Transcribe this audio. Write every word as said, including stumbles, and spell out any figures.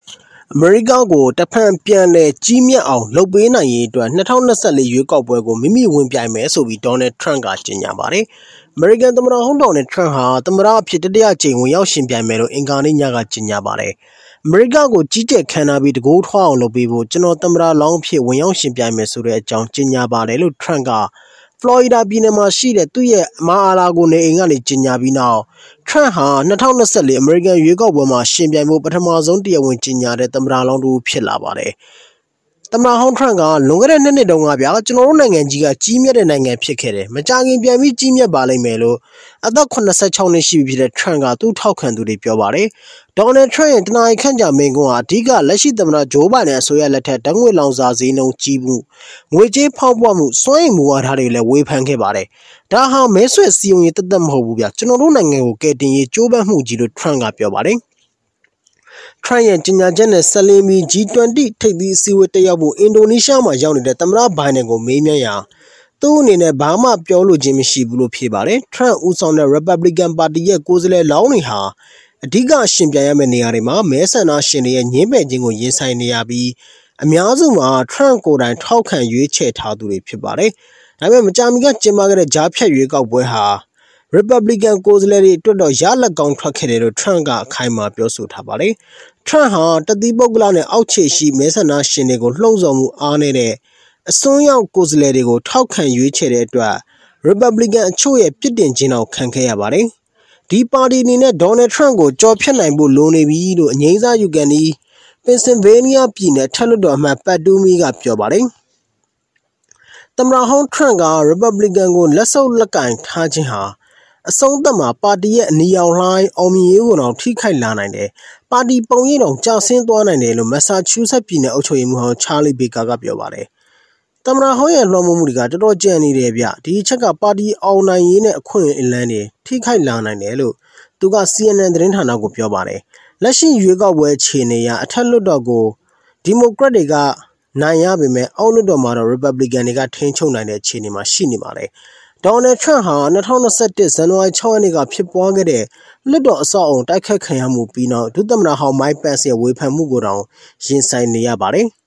အမေရိကကိုတဖန်ပြန်လဲကြီးမြတ်အောင်လုပ်ပေးနိုင်ရေးအတွက်၂၀၂၄ရွေးကောက်ပွဲကိုမိမိဝင်ပြိုင်မယ်ဆိုပြီးဒေါ်နယ်ထရန့်ကကြေညာပါတယ်။အမေရိကန်သမ္မတဟောင်းဒေါ်နယ်ထရန့်ဟာသမ္မတအဖြစ်တတိယကြိမ်ဝင်ရောက်ရှင်ပြိုင်မယ်လို့အင်္ဂါနေ့ညကကြေညာပါတယ်။အမေရိကကိုကြီးကျယ်ခမ်းနားပြီးတကိုးထွားအောင်လုပ်ပေးဖို့ကျွန်တော်သမ္မတလောင်းအဖြစ်ဝင်ရောက်ရှင်ပြိုင်မယ်ဆိုတဲ့အကြောင်းကြေညာပါတယ်လို့ထရန့်ကဖလော်ရီဒါပြည်နယ်မှာရှိတဲ့သူ့ရဲ့အမာအာလာကိုနေအိမ်ကနေကြေညာပြီးနောက်ထရန့်ဟာ၂၀၂၄အမေရိကန်ရွေးကောက်ပွဲမှာရှင်ပြိုင်ဖို့ပထမဆုံးတရားဝင်ကြေညာတဲ့သမ္မတလောင်းတူဖြစ်လာပါတယ်။သမ္မတဟောင်းထရန့်ကလွန်ခဲ့တဲ့နှစ်နှစ်တုန်းကဗျာကျွန်တော်တို့နိုင်ငံကြီးကကြီးမြတ်တဲ့နိုင်ငံဖြစ်ခဲ့တယ်။မကြခင်ပြန်ပြီးကြီးမြတ်ပါလိမ့်မယ်လို့အသက်၇၆နှစ်ရှိပြီဖြစ်တဲ့ထရန့်ကသူ့ထောက်ခံသူတွေပြောပါတယ်။ဒေါ်နယ်ထရန့်ရဲ့တနအီခန့်ကြာမိန့်ခွန်းဟာအဓိကလက်ရှိသမ္မတဂျိုးဘိုင်ဒန်အစိုးရလက်ထက်ဓာတ်ငွေလောင်စာဈေးနှုန်းကြီးမှုငွေကြေးဖောက်ပွမှုစွမ်းရည်မူဝါဒတွေလည်းဝေဖန်ခဲ့ပါတယ်။ဒါဟာမဲဆွယ်စည်းရုံးရေးတသက်မဟုတ်ဘူးဗျ။ကျွန်တော်တို့နိုင်ငံကိုကယ်တင်ရေးကြိုးပမ်းမှုကြီးလို့ထရန့်ကပြောပါတယ်။ထရန့်ရဲ့ကြေညာချက်နဲ့ဆက်လင်းပြီး ဂျီ၂၀ ထိပ်သီးအစည်းအဝေးတက်ရောက်ဖို့အင်ဒိုနီးရှားမှာရောက်နေတဲ့သမ္မတဘိုင်ဒန်ကိုမေးမြန်းရာသူ့အနေနဲ့ဘာမှပြောလို့ခြင်းမရှိဘူးလို့ဖြေပါတယ်။ထရန့်ဦးဆောင်တဲ့ Republican ပါတီရဲ့ကိုယ်စားလှယ်လောင်းတွေဟာအဓိကရှင်ပြိုင်ရမယ့်နေရာတွေမှာမဲဆန္ဒရှင်တွေရဲ့ညှင်းပယ်ခြင်းကိုရင်ဆိုင်နေရပြီးအများစုမှာထရန့်ကိုယ်တိုင်ထောက်ခံရွေးချယ်ထားသူတွေဖြစ်ပါတယ်။ဒါပေမဲ့မကြာမီကကျင်းပခဲ့တဲ့ကြားဖြတ်ရွေးကောက်ပွဲဟာ Republican ကိုယ်စားလှယ်တွေအတွက်တော့ရလဒ်ကောင်းထွက်ခဲ့တယ်လို့ထရန့်ကအခိုင်အမာပြောဆိုထားပါတယ်။ထရန့်ဟာတသီးပုဂ္ဂလနဲ့အောက်ခြေရှိမဲဆန္ဒရှင်တွေကိုလှုံ့ဆော်မှုအားနည်းတဲ့အစွန်းရောက်ကိုယ်စားလှယ်တွေကိုထောက်ခံရွေးချယ်တဲ့အတွက် Republican အချို့ရဲ့ပြစ်တင်ခြင်းတော့ခံခဲ့ရပါတယ်။ဒီပါတီအနေနဲ့ဒေါ်နယ်ထရန့်ကိုကြော်ဖြတ်နိုင်ဖို့လိုနေပြီလို့အငြိမ်းစားယူကန်ဒီပင်ဆင်ဗေးနီးယားပြည်နယ်ထက်လွှတ်တော်အမတ်ပတ်တူးမီကပြောပါတယ်။သမ္မတဟောင်းထရန့်က Republican ကိုလက်ဆုပ်လက်ကင်ထားခြင်းဟာအဆုံးသတ်မှာပါတီရဲ့အနီရောင်လှိုင်းအောင်မြင်ရေးကိုတော့ထိခိုက်လာနိုင်တယ်။ပါတီပုံရိပ်တော့ကျဆင်းသွားနိုင်တယ်လို့မက်ဆာချူးဆက်ပြည်နယ်အုပ်ချုပ်ရေးမှူးဟောင်းချာလီဘေကာကပြောပါတယ်။သမ္မတဟောင်းရဲ့လွှမ်းမိုးမှုတွေကတော်တော်ကြံနေတယ်ဗျ။ဒီအချက်ကပါတီအောင်နိုင်ရေးနဲ့အခွင့်အလမ်းတွေထိခိုက်လာနိုင်တယ်လို့သူက စီအန်အန် သတင်းဌာနကိုပြောပါတယ်။လက်ရှိရွေးကောက်ပွဲအခြေအနေအရအထက်လွှတ်တော်ကိုဒီမိုကရက်တွေကနိုင်ရပေမဲ့အောက်လွှတ်တော်မှာတော့ Republican တွေကထိန်းချုပ်နိုင်တဲ့အခြေအနေမှာရှိနေပါတယ်။ဒေါ်နယ်ထရန့်ဟာ၂၀၂၁ဇန်နဝါရီ၆ရက်နေ့ကဖြစ်ပွားခဲ့တဲ့လွှတ်တော်အဆောက်အုံတိုက်ခတ်ခံရမှုပြီးနောက်ဒုသမ္မတဟောင်းမိုက်ပန့်စ်ရဲ့ဝေဖန်မှုကိုတောင်ရင်ဆိုင်နေရပါတယ်။